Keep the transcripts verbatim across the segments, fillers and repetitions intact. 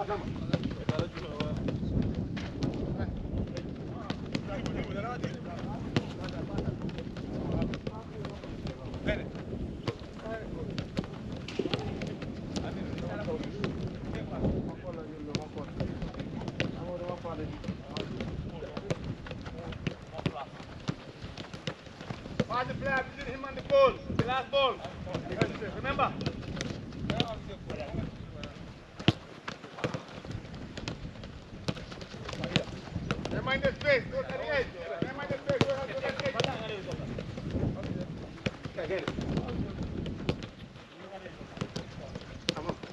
Pass the player between him and the ball. The last ball. Remember. Remind the space. Go to the edge. Remind the space. Go to the edge. Again. Come on.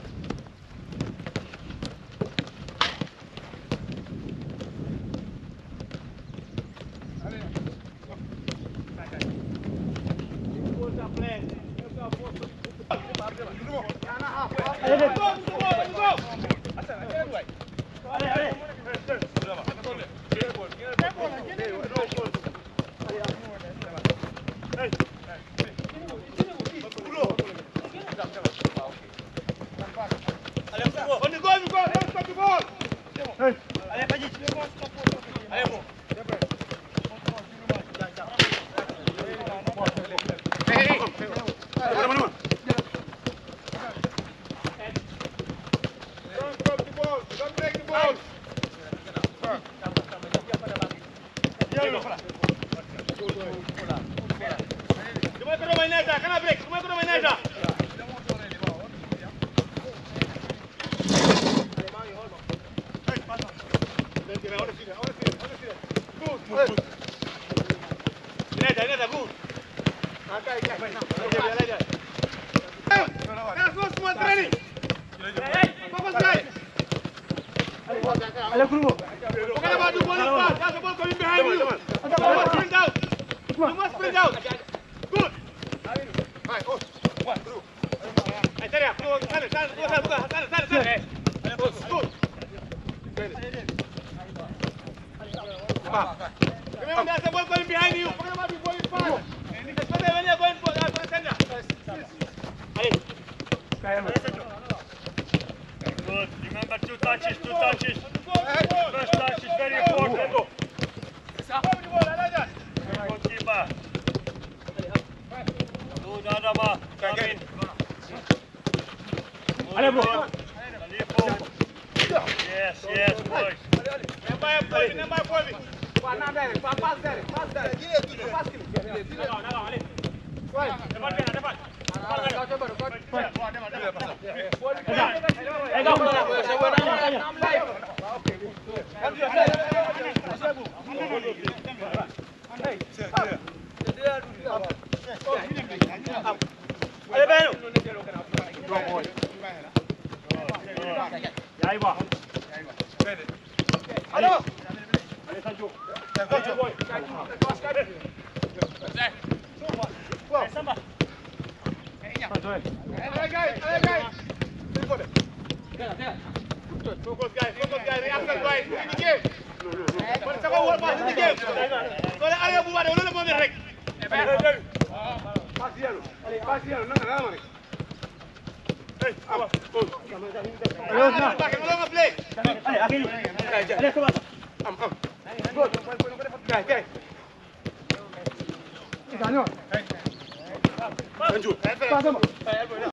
Remember, there's a ball going behind you. Forget about the ball in front. Especially when you're going for that for the center. Good. Remember, two touches, two touches. First touch is very important. Goalkeeper. Good, Adama. Come in. Yes, yes, boys. Number four, number four. Pass there, pass there, pass there. Pass him. No, no, no. Right. Depan, depan. Focus guys, focus guys, react guys, in the game. But it's about what pass in the game. So the area move on, don't go direct. Pass here. Pass here, no, no, no. Hey, come on. Go. Back, no longer play. Allez, aquí. Allez, come on. Am, am. Good. Guys, guys. Daniel. Hey. Anju. Pass him.